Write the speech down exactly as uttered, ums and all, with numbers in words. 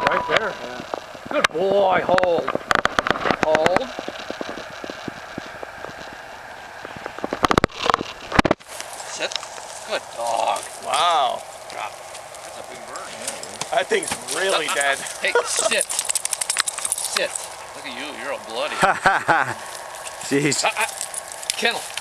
right there. Yeah. Good boy, hold. Hold. Sit. Good dog. Wow. God, that's a big bird. That thing's really uh, uh, dead. Hey, sit. Sit. Look at you, you're all bloody. Jeez. Uh, uh, kennel.